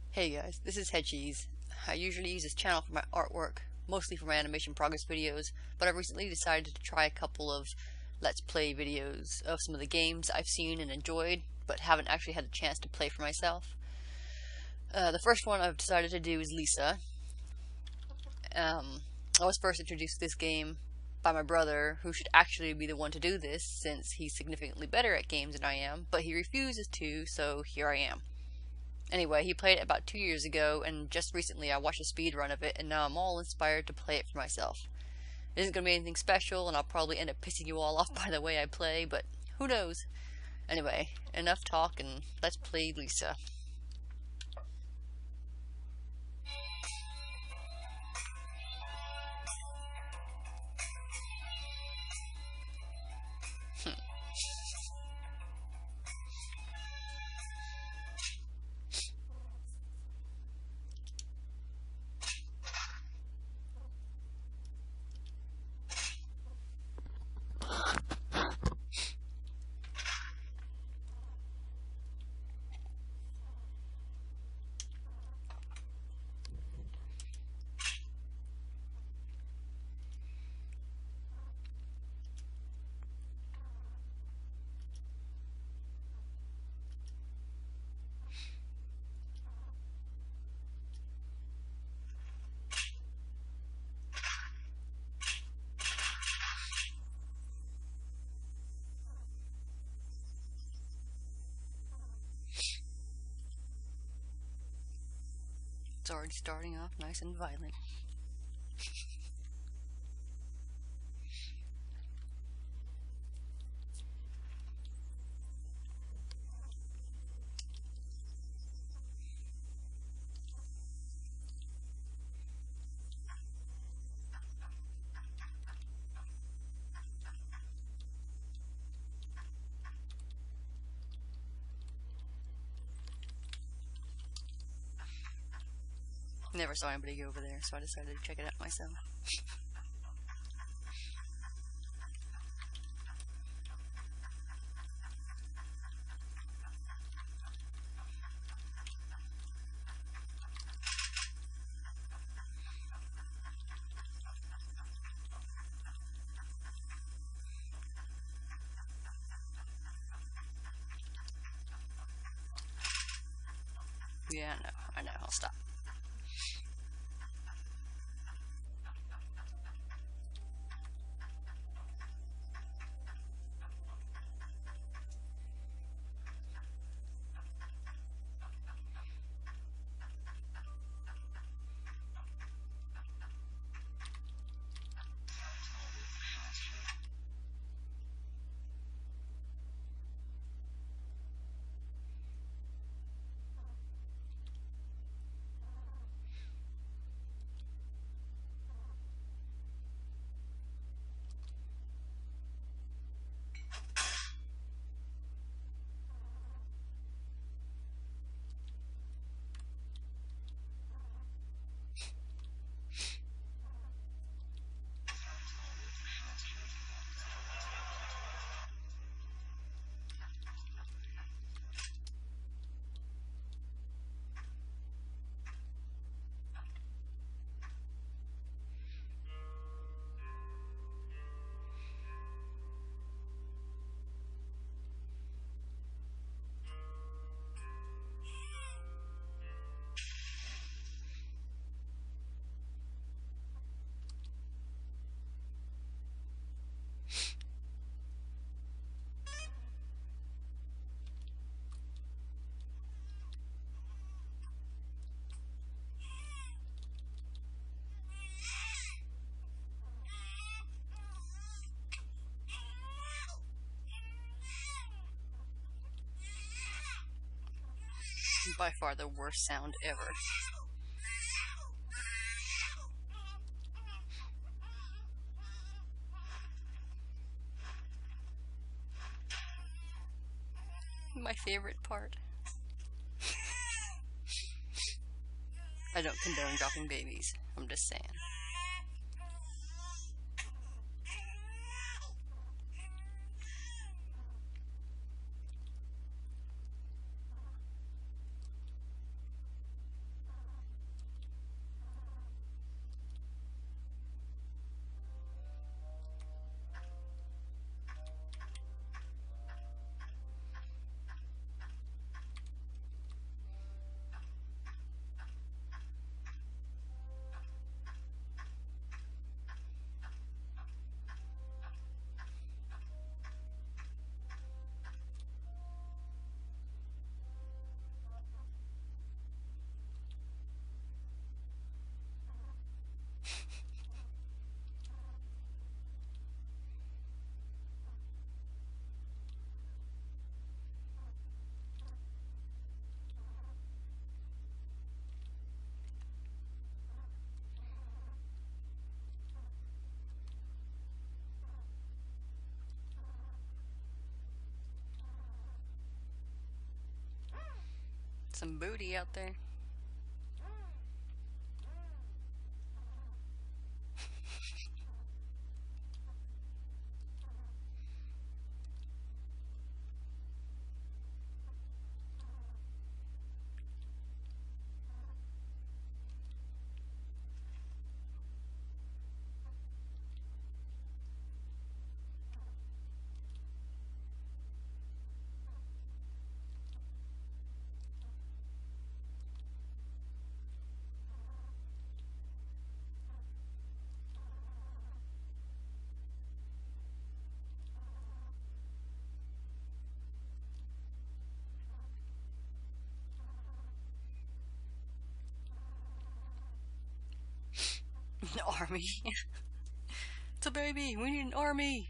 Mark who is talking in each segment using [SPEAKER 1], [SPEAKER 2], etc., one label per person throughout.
[SPEAKER 1] Hey guys, this is Headcheese. I usually use this channel for my artwork, mostly for my animation progress videos, but I've recently decided to try a couple of Let's Play videos of some of the games I've seen and enjoyed, but haven't actually had the chance to play for myself. The first one I've decided to do is Lisa. I was first introduced to this game by my brother, who should actually be the one to do this since he's significantly better at games than I am, but he refuses to, so here I am. Anyway, he played it about 2 years ago, and just recently I watched a speed run of it, and now I'm all inspired to play it for myself. It isn't going to be anything special, and I'll probably end up pissing you all off by the way I play, but who knows? Anyway, enough talk, and let's play Lisa. It's already starting off nice and violent. Never saw anybody go over there, so I decided to check it out myself. Yeah, I know, I'll stop. By far the worst sound ever. My favorite part. I don't condone dropping babies. I'm just saying. some booty out there. An army. It's a baby. We need an army.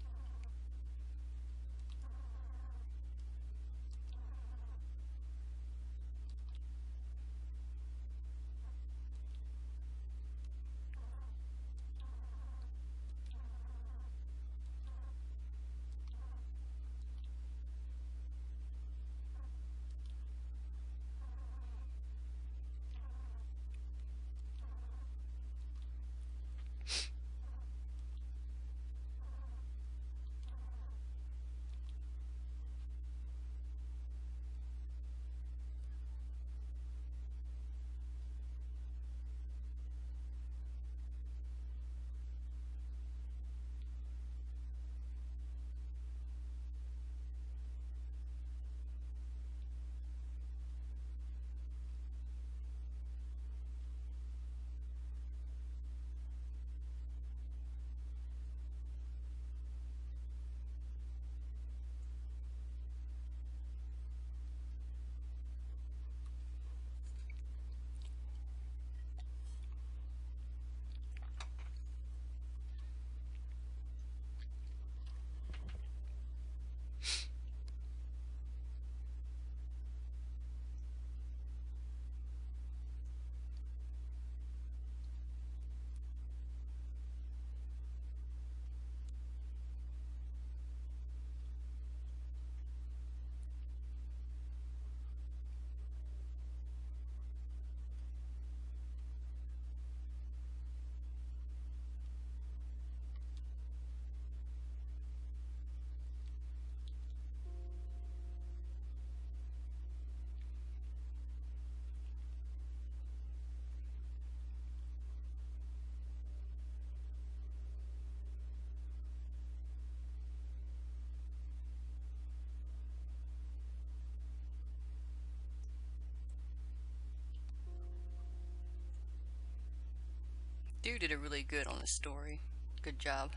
[SPEAKER 1] Dude did a really good on the story. Good job.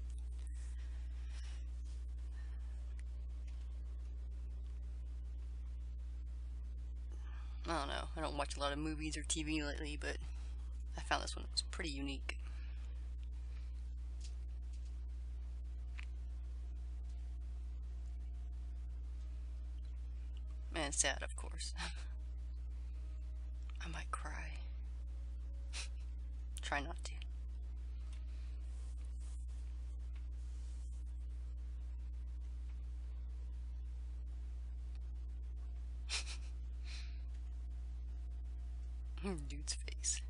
[SPEAKER 1] I don't know. I don't watch a lot of movies or TV lately, but I found this one was pretty unique. And sad, of course. I might cry. Try not to. Dude's face.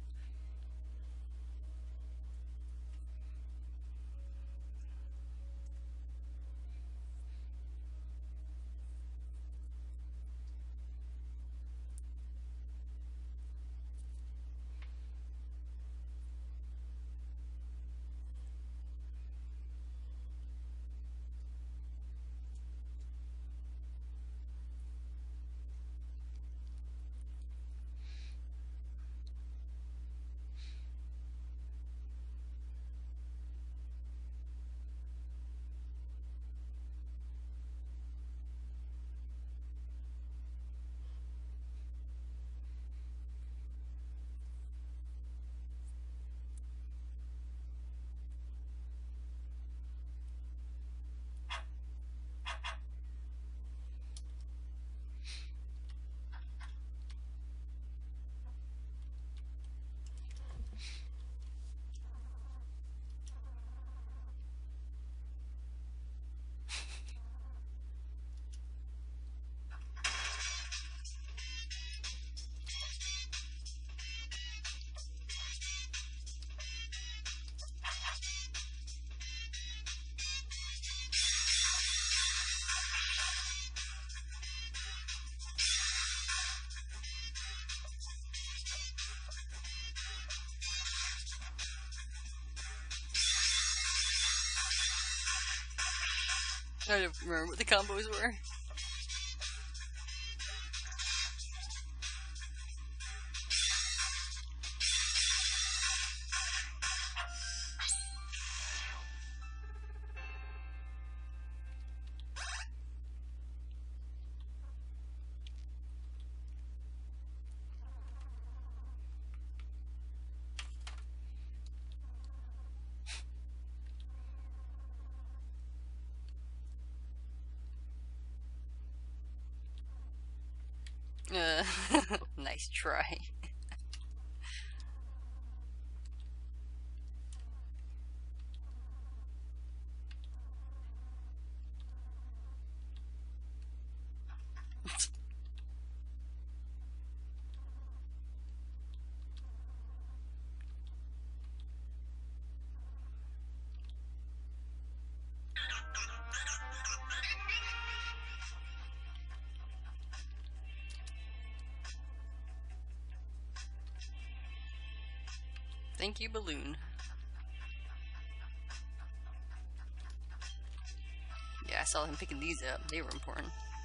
[SPEAKER 1] I don't remember what the combos were. Nice try. Thank you, Balloon. Yeah, I saw him picking these up. They were important.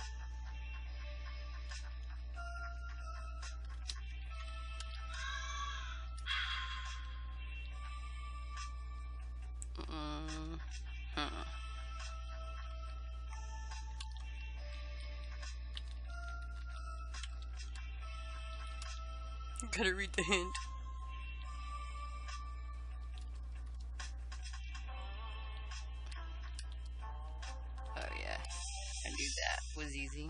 [SPEAKER 1] Gotta read the hint. Oh yeah, I knew that was easy.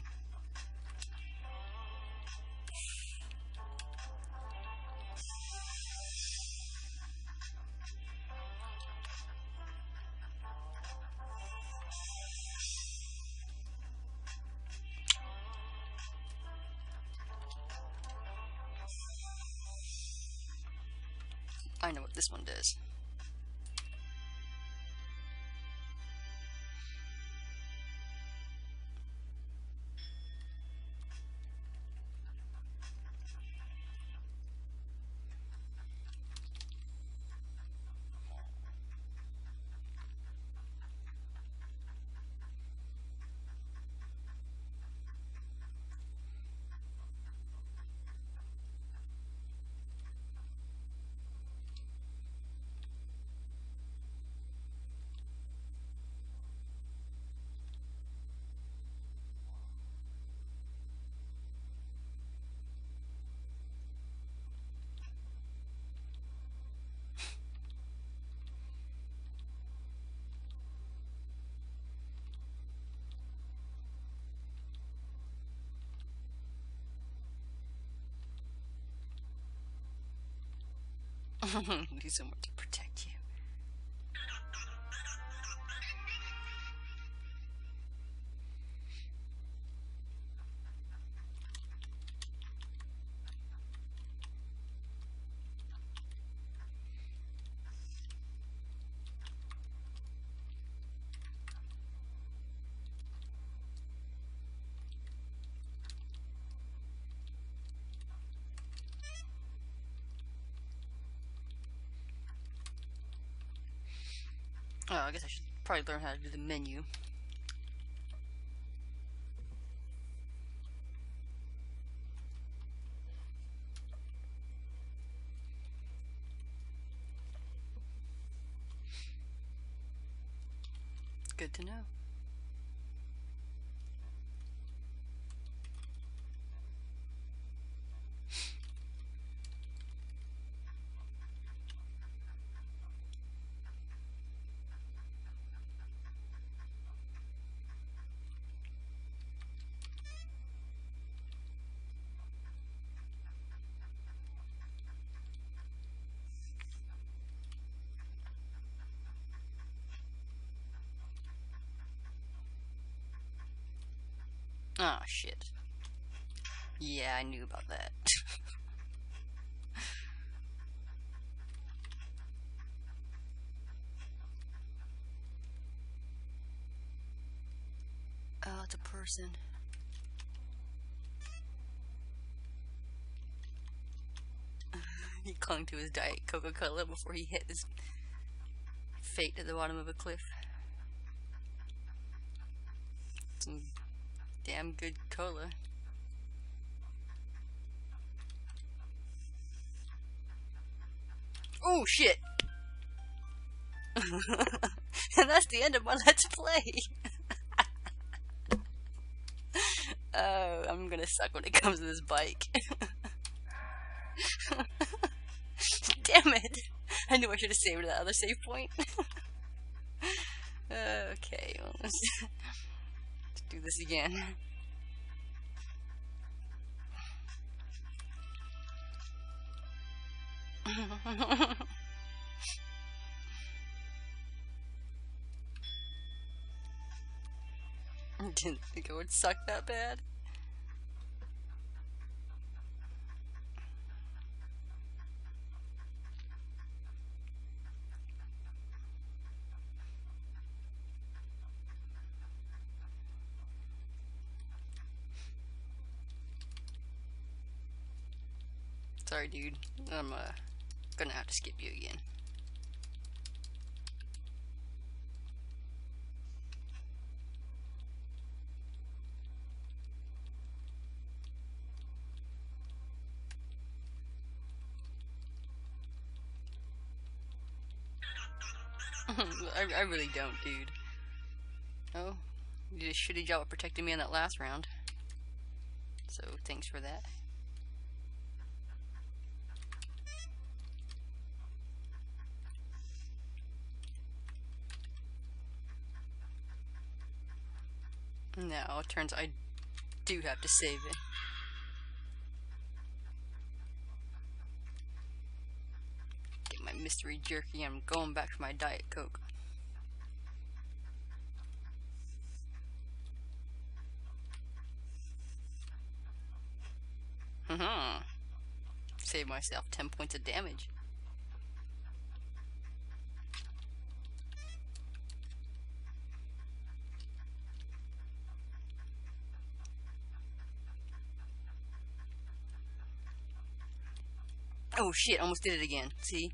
[SPEAKER 1] I know what this one does. Do someone to protect you. Oh, I guess I should probably learn how to do the menu. Good to know. Oh, shit. Yeah, I knew about that. Oh, it's a person. He clung to his Diet Coca-Cola before he hit his fate at the bottom of a cliff. Some damn good cola. Oh shit! And that's the end of my Let's Play! Oh, I'm gonna suck when it comes to this bike. Damn it! I knew I should have saved that other save point. Okay, well, let's do this again. Didn't think it would suck that bad. Sorry, dude. I'm gonna have to skip you again. I really don't, dude. Oh, you did a shitty job of protecting me in that last round. So, thanks for that. Now, it turns I do have to save it. Get my mystery jerky. I'm going back for my Diet Coke. Save myself 10 points of damage. Oh shit, almost did it again. See?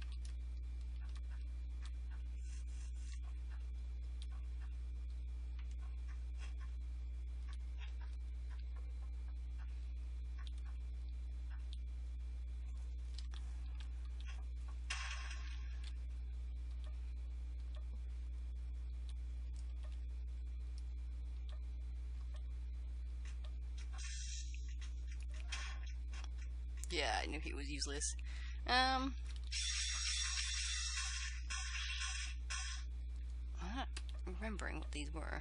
[SPEAKER 1] Yeah, I knew he was useless. I'm not remembering what these were.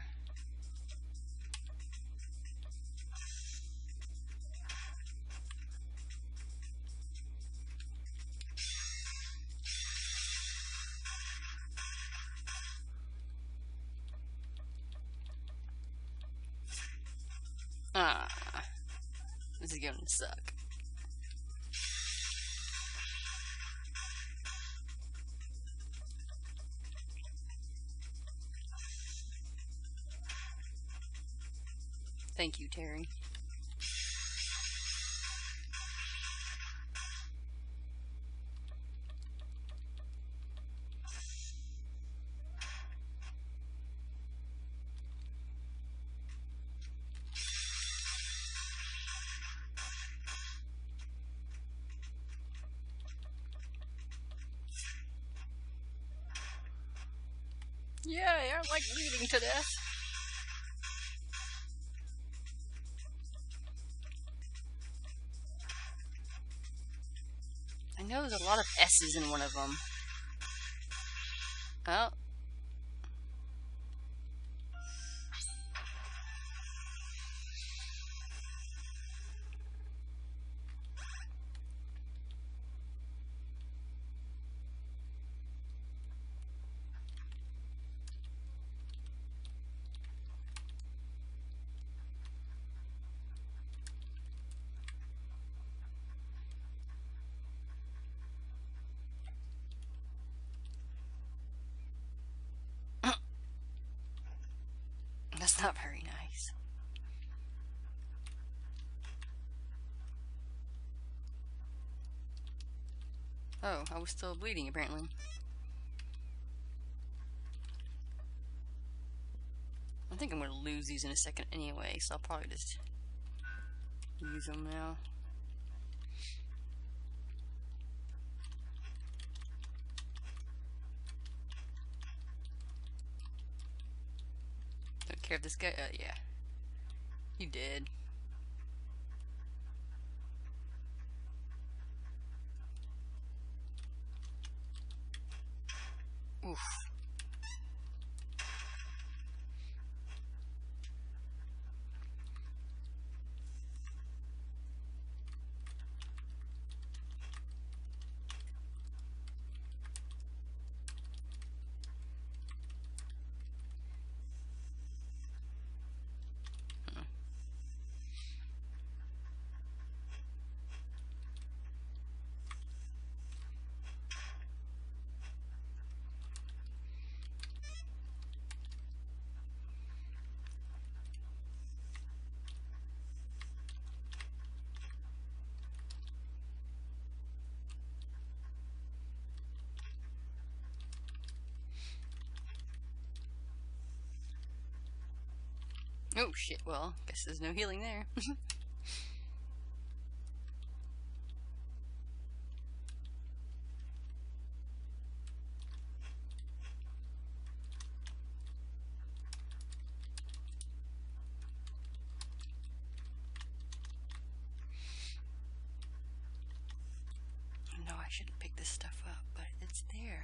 [SPEAKER 1] Ah, this is gonna suck. Thank you, Terry. Yeah, I like bleeding to death. I know there's a lot of S's in one of them. Oh. That's not very nice. Oh, I was still bleeding apparently. I think I'm going to lose these in a second anyway, so I'll probably just use them now. Don't care if this guy, yeah. He did. Oof. Oh shit, well, guess there's no healing there. No, I shouldn't pick this stuff up, but it's there.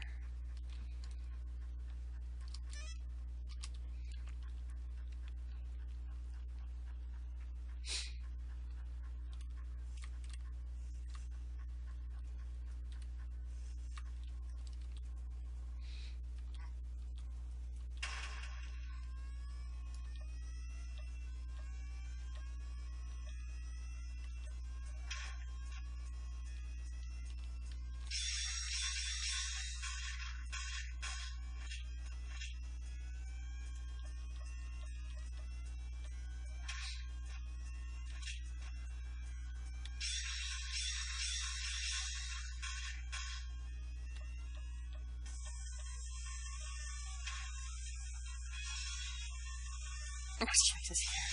[SPEAKER 1] Let's check this here.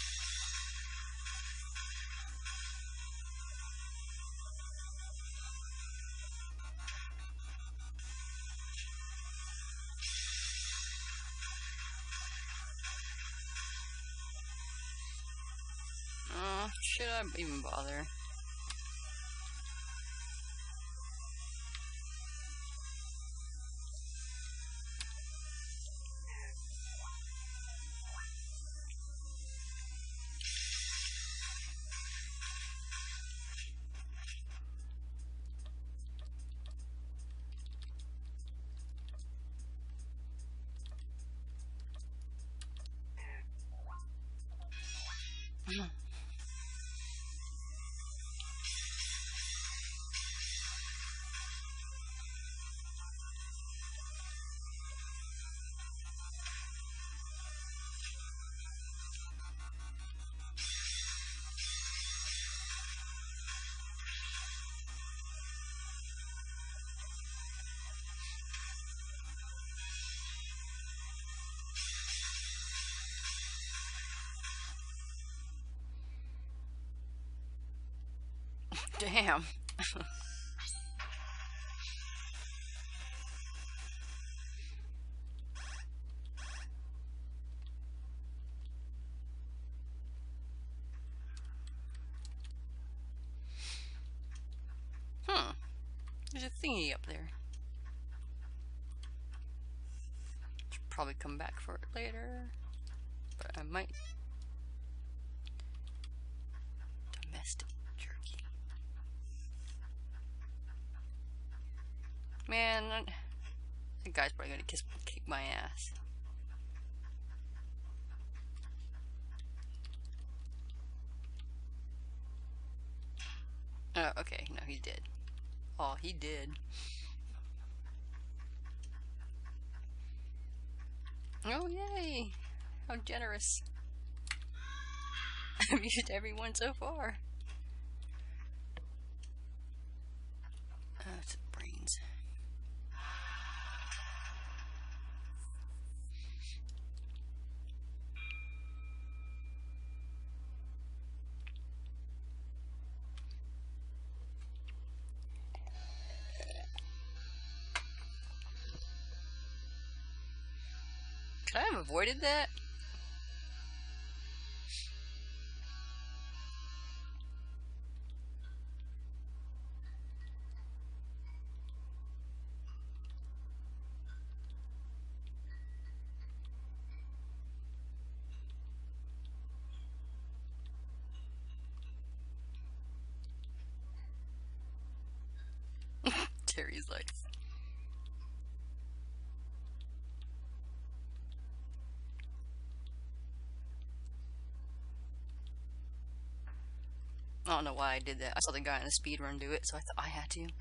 [SPEAKER 1] Should I even bother? Damn. There's a thingy up there. Should probably come back for it later, but I might. Domestic jerky. Man, that guy's probably gonna kick my ass. Oh, okay, no, he's dead. Oh, he did. Oh, yay! How generous. I've used everyone so far. It's brains. Should I have avoided that? Terry's life. I don't know why I did that. I saw the guy in the speed run do it, so I thought I had to.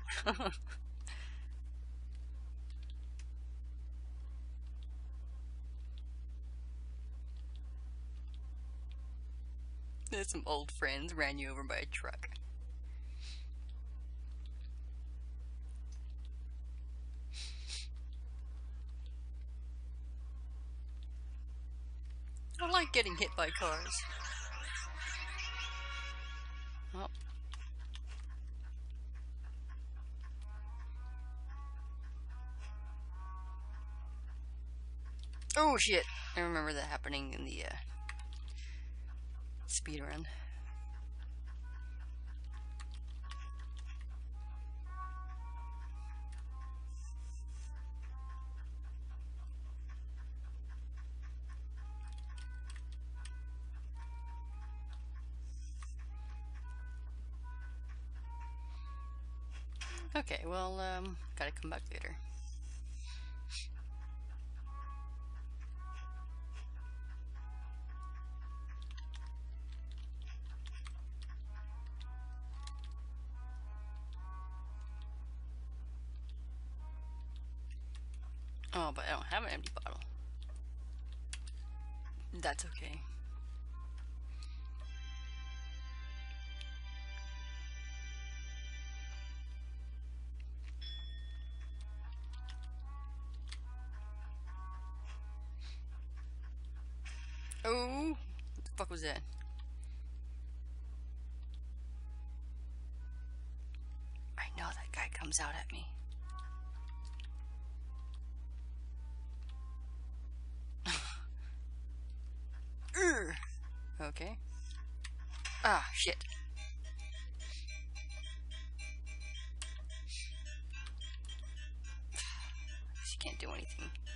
[SPEAKER 1] There's some old friends ran you over by a truck. I like getting hit by cars. Oh. Oh shit! I remember that happening in the speed run. Okay, well, gotta come back later. Oh, but I don't have an empty bottle. That's okay. Oh, what the fuck was that? I know that guy comes out at me. Okay. Ah, shit. She can't do anything.